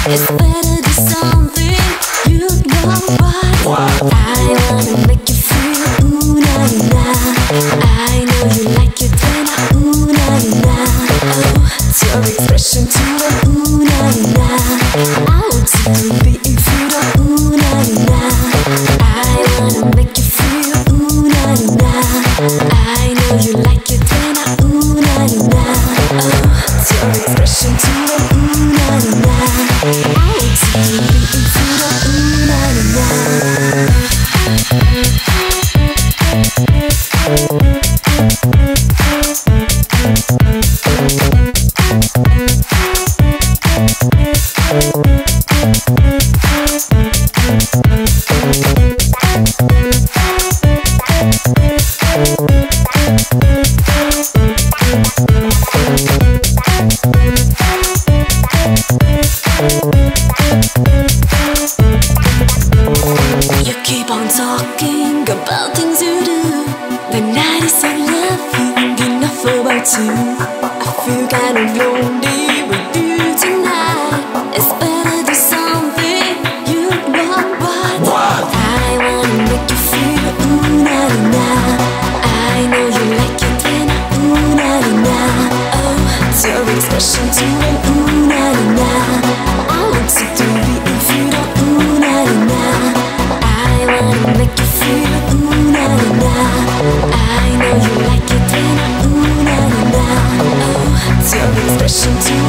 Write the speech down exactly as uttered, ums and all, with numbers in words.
It's better to something you know what. I wanna make you feel ooh na na. I know you like it when I ooh na na. Oh, it's your expression to the ooh na na. I want you to be if you don't ooh na na. I wanna make you feel ooh na na. I know you like it when I ooh na na. Oh, it's your expression to the ooh na na. I want you to be if you don't ooh na na. You keep on talking about things you do. The night is so lovely, enough about you. I feel kind of lonely with you tonight. It's better than something you know what. I wanna make you feel ooh na na. I know you like it when I ooh na na. Oh, it's your expression to an ooh na na. I want you to be if you don't ooh na na. I wanna make you feel ooh na na. I know you like it when I ooh na na. Oh, it's your expression to